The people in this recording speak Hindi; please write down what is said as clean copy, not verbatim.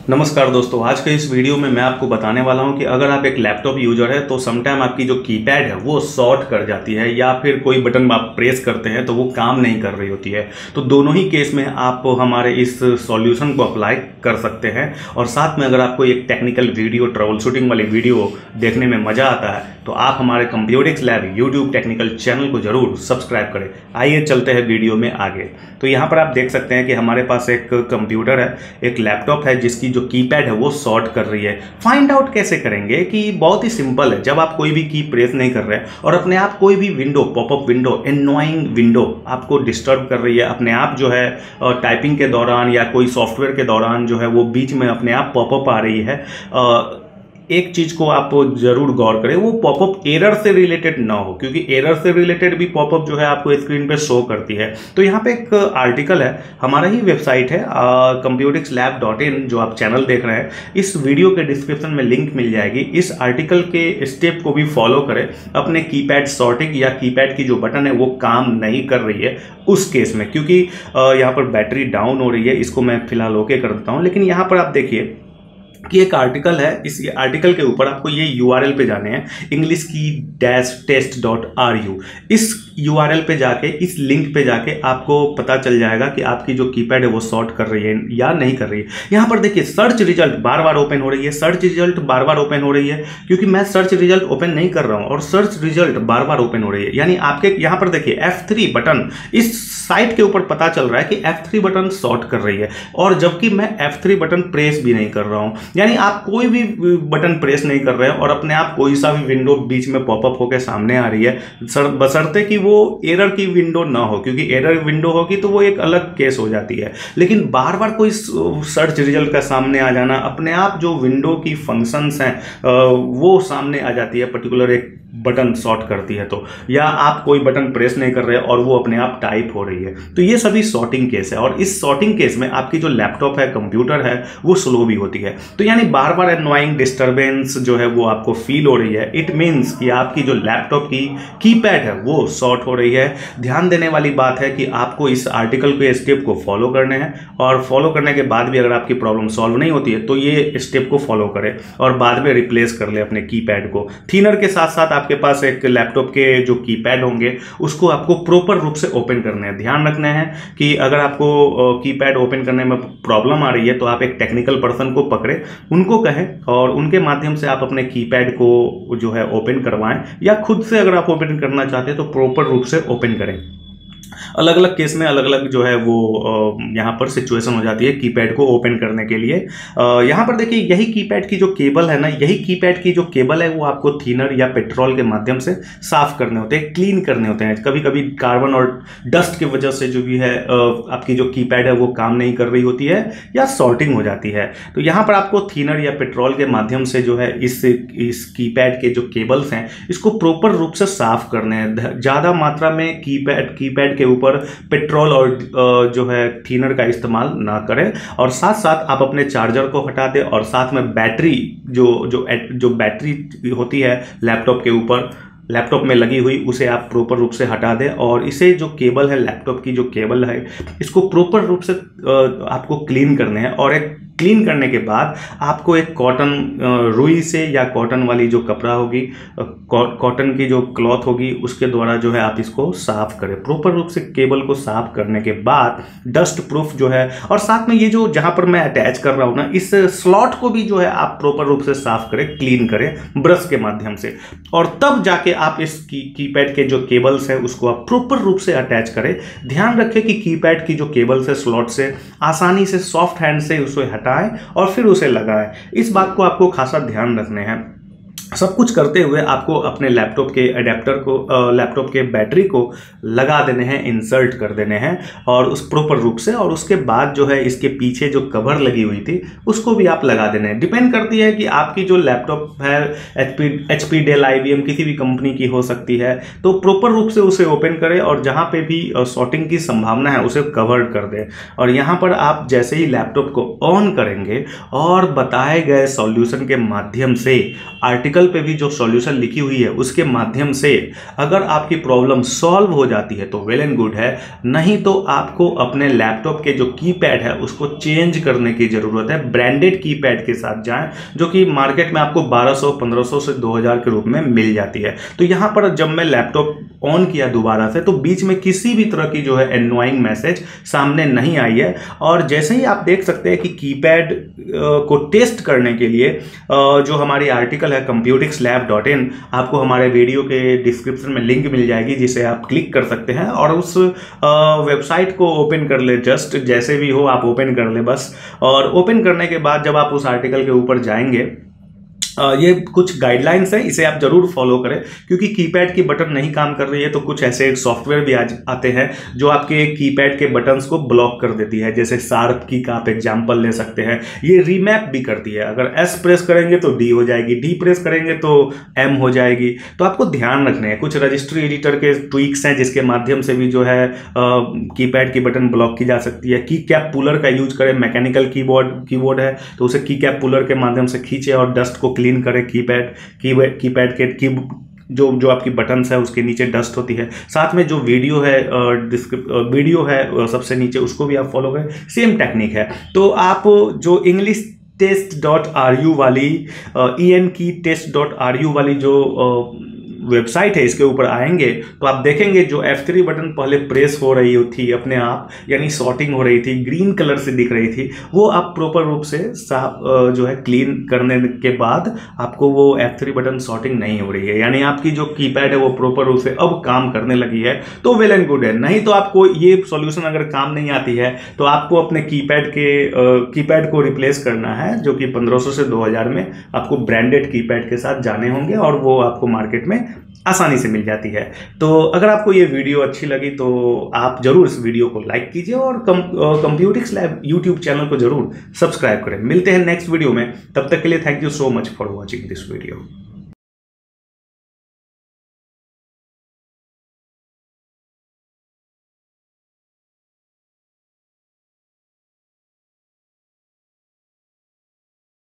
नमस्कार दोस्तों, आज के इस वीडियो में मैं आपको बताने वाला हूं कि अगर आप एक लैपटॉप यूजर है तो समटाइम आपकी जो कीपैड है वो शॉर्ट कर जाती है या फिर कोई बटन आप प्रेस करते हैं तो वो काम नहीं कर रही होती है। तो दोनों ही केस में आप हमारे इस सॉल्यूशन को अप्लाई कर सकते हैं। और साथ में अगर आपको एक टेक्निकल वीडियो, ट्रबल शूटिंग वाली वीडियो देखने में मजा आता है तो आप हमारे Computex lab YouTube technical channel को जरूर सब्सक्राइब करें। आइए चलते हैं वीडियो में आगे। तो यहाँ पर आप देख सकते हैं कि हमारे पास एक कंप्यूटर है, एक लैपटॉप है जिसकी जो कीपैड है वो शॉर्ट कर रही है। फाइंड आउट कैसे करेंगे कि बहुत ही सिंपल है। जब आप कोई भी की प्रेस नहीं कर रहे हैं और अपने आप कोई भी window, popup window, annoying window आपको डिस्टर्ब कर रही है, अपने आप जो है टाइपिंग के दौरान या कोई सॉफ्टवेयर के दौरान जो है वो बीच में अपने आप पॉपअप आ रही है, एक चीज को आप जरूर गौर करें, वो पॉपअप एरर से रिलेटेड ना हो, क्योंकि एरर से रिलेटेड भी पॉपअप जो है आपको स्क्रीन पे शो करती है। तो यहाँ पे एक आर्टिकल है, हमारा ही वेबसाइट है computexlab.in, जो आप चैनल देख रहे हैं, इस वीडियो के डिस्क्रिप्शन में लिंक मिल जाएगी। इस आर्टिकल के स्टेप को भी फॉलो करें अपने कीपैड शॉर्टिंग या कीपैड की जो बटन है वो काम नहीं कर रही है उस केस में, क्योंकि यहाँ पर बैटरी डाउन हो रही है। इसको मैं फिलहाल ओके कर देता हूँ। लेकिन यहाँ पर आप देखिए कि एक आर्टिकल है, इस आर्टिकल के ऊपर आपको ये URL पे जाने हैं, englishkey-test.ru। इस URL पे जाके, इस लिंक पे जाके आपको पता चल जाएगा कि आपकी जो कीपैड है वो शॉर्ट कर रही है या नहीं कर रही है। यहाँ पर देखिए सर्च रिजल्ट बार बार ओपन हो रही है, सर्च रिजल्ट बार बार ओपन हो रही है, क्योंकि मैं सर्च रिजल्ट ओपन नहीं कर रहा हूँ और सर्च रिजल्ट बार बार ओपन हो रही है। यानी आपके यहाँ पर देखिए F3 बटन, इस साइट के ऊपर पता चल रहा है कि F3 बटन शॉर्ट कर रही है, और जबकि मैं F3 बटन प्रेस भी नहीं कर रहा हूं। यानी आप कोई भी बटन प्रेस नहीं कर रहे हैं और अपने आप कोई सा भी विंडो बीच में पॉपअप होकर सामने आ रही है, बशर्ते कि वो एरर की विंडो ना हो, क्योंकि एरर विंडो होगी तो वो एक अलग केस हो जाती है। लेकिन बार बार कोई सर्च रिजल्ट का सामने आ जाना, अपने आप जो विंडो की फंक्शंस हैं वो सामने आ जाती है, पर्टिकुलर एक बटन शॉर्ट करती है तो, या आप कोई बटन प्रेस नहीं कर रहे और वो अपने आप टाइप हो रही है, तो ये सभी शॉर्टिंग केस है। और इस शॉर्टिंग केस में आपकी जो लैपटॉप है, कंप्यूटर है, वो स्लो भी होती है। तो यानी बार बार एनोइंग डिस्टर्बेंस जो है वो आपको फील हो रही है। इट मीन्स कि आपकी जो लैपटॉप की कीपैड है वो शॉर्ट हो रही है। ध्यान देने वाली बात है कि आपको इस आर्टिकल के स्टेप को फॉलो करने हैं, और फॉलो करने के बाद भी अगर आपकी प्रॉब्लम सॉल्व नहीं होती है तो ये स्टेप को फॉलो करें और बाद में रिप्लेस कर ले अपने कीपैड को। थिनर के साथ साथ आपके पास एक लैपटॉप के जो कीपैड होंगे उसको आपको प्रॉपर रूप से ओपन करने हैं। ध्यान रखना है कि अगर आपको कीपैड ओपन करने में प्रॉब्लम आ रही है तो आप एक टेक्निकल पर्सन को पकड़े, उनको कहें और उनके माध्यम से आप अपने कीपैड को जो है ओपन करवाएं, या खुद से अगर आप ओपन करना चाहते हैं तो प्रॉपर रूप से ओपन करें। अलग अलग केस में अलग अलग जो है वो यहाँ पर सिचुएशन हो जाती है कीपैड को ओपन करने के लिए। यहाँ पर देखिए यही कीपैड की जो केबल है ना, यही कीपैड की जो केबल है वो आपको थिनर या पेट्रोल के माध्यम से साफ करने होते हैं, क्लीन करने होते हैं। कभी कभी कार्बन और डस्ट की वजह से जो भी है आपकी जो कीपैड है वो काम नहीं कर रही होती है या शॉर्टिंग हो जाती है। तो यहाँ पर आपको थिनर या पेट्रोल के माध्यम से जो है इस कीपैड के जो केबल्स हैं इसको प्रॉपर रूप से साफ करने हैं। ज़्यादा मात्रा में कीपैड के ऊपर पेट्रोल और जो है थिनर का इस्तेमाल ना करें, और साथ साथ आप अपने चार्जर को हटा दें, और साथ में बैटरी जो बैटरी होती है लैपटॉप के ऊपर, लैपटॉप में लगी हुई, उसे आप प्रॉपर रूप से हटा दें। और इसे जो केबल है, लैपटॉप की जो केबल है, इसको प्रॉपर रूप से आपको क्लीन करने हैं। और एक क्लीन करने के बाद आपको एक कॉटन, रुई से या कॉटन वाली जो कपड़ा होगी, कॉटन की जो क्लॉथ होगी, उसके द्वारा जो है आप इसको साफ करें। प्रॉपर रूप से केबल को साफ करने के बाद डस्ट प्रूफ जो है, और साथ में ये जो जहां पर मैं अटैच कर रहा हूं ना, इस स्लॉट को भी जो है आप प्रॉपर रूप से साफ करें, क्लीन करें ब्रश के माध्यम से, और तब जाके आप इस कीपैड के जो केबल्स है उसको आप प्रॉपर रूप से अटैच करें। ध्यान रखें कि कीपैड की जो केबल्स है स्लॉट से आसानी से सॉफ्ट हैंड से उसे हटाएं और फिर उसे लगाएं। इस बात को आपको खासा ध्यान रखने हैं। सब कुछ करते हुए आपको अपने लैपटॉप के अडेप्टर को, लैपटॉप के बैटरी को लगा देने हैं, इंसर्ट कर देने हैं, और उस प्रॉपर रूप से। और उसके बाद जो है इसके पीछे जो कवर लगी हुई थी उसको भी आप लगा देने हैं। डिपेंड करती है कि आपकी जो लैपटॉप है HP डेल IBM किसी भी कंपनी की हो सकती है, तो प्रॉपर रूप से उसे ओपन करें और जहाँ पे भी शॉर्टिंग की संभावना है उसे कवर कर दें। और यहाँ पर आप जैसे ही लैपटॉप को ऑन करेंगे और बताए गए सॉल्यूशन के माध्यम से आर्टिकल आर्टिकल पे भी जो सॉल्यूशन लिखी हुई है उसके माध्यम से अगर आपकी प्रॉब्लम सॉल्व हो जाती है तो वेल एंड गुड है, नहीं तो आपको अपने लैपटॉप के जो कीपैड है उसको चेंज करने की ज़रूरत है। ब्रांडेड कीपैड के साथ जाएं, जो कि मार्केट में आपको 1200, 1500 से 2000 के रूप में मिल जाती है। तो यहाँ पर जब मैं लैपटॉप ऑन किया दोबारा से तो बीच में किसी भी तरह की जो है एनोइंग मैसेज सामने नहीं आई है। और जैसे ही आप देख सकते हैं कि कीपैड को टेस्ट करने के लिए जो हमारी आर्टिकल है computingslab.in, आपको हमारे वीडियो के डिस्क्रिप्शन में लिंक मिल जाएगी जिसे आप क्लिक कर सकते हैं और उस वेबसाइट को ओपन कर ले। जस्ट जैसे भी हो आप ओपन कर ले बस। और ओपन करने के बाद जब आप उस आर्टिकल के ऊपर जाएंगे, ये कुछ गाइडलाइंस है, इसे आप जरूर फॉलो करें, क्योंकि कीपैड की बटन नहीं काम कर रही है तो कुछ ऐसे सॉफ्टवेयर भी आज आते हैं जो आपके कीपैड के बटन्स को ब्लॉक कर देती है। जैसे शार्प की का आप एग्जांपल ले सकते हैं, ये रीमैप भी करती है। अगर एस प्रेस करेंगे तो डी हो जाएगी, डी प्रेस करेंगे तो एम हो जाएगी। तो आपको ध्यान रखने हैं, कुछ रजिस्ट्री एडिटर के ट्विक्स हैं जिसके माध्यम से भी जो है कीपैड की बटन ब्लॉक की जा सकती है। की कैप पुलर का यूज करें, मैकेनिकल कीबोर्ड है तो उसे की कैप पुलर के माध्यम से खींचे और डस्ट को क्लीन करें। कीपैड के जो आपकी बटन्स है उसके नीचे डस्ट होती है। साथ में जो वीडियो है सबसे नीचे, उसको भी आप फॉलो करें, सेम टेक्निक है। तो आप जो इंग्लिश test.ru वाली ENKEYTest.ru वाली जो वेबसाइट है इसके ऊपर आएंगे तो आप देखेंगे जो F3 बटन पहले प्रेस हो रही थी अपने आप, यानी सॉर्टिंग हो रही थी, ग्रीन कलर से दिख रही थी, वो आप प्रॉपर रूप से साफ जो है क्लीन करने के बाद आपको वो F3 बटन सॉर्टिंग नहीं हो रही है, यानी आपकी जो कीपैड है वो प्रॉपर रूप से अब काम करने लगी है, तो वेल एंड गुड है। नहीं तो आपको ये सॉल्यूशन अगर काम नहीं आती है तो आपको अपने कीपैड को रिप्लेस करना है, जो कि 1500 से 2000 में आपको ब्रांडेड कीपैड के साथ जाने होंगे और वो आपको मार्केट में आसानी से मिल जाती है। तो अगर आपको ये वीडियो अच्छी लगी तो आप जरूर इस वीडियो को लाइक कीजिए और कंप्यूटिक्स लैब यूट्यूब चैनल को जरूर सब्सक्राइब करें। मिलते हैं नेक्स्ट वीडियो में, तब तक के लिए thank you so much for watching this video.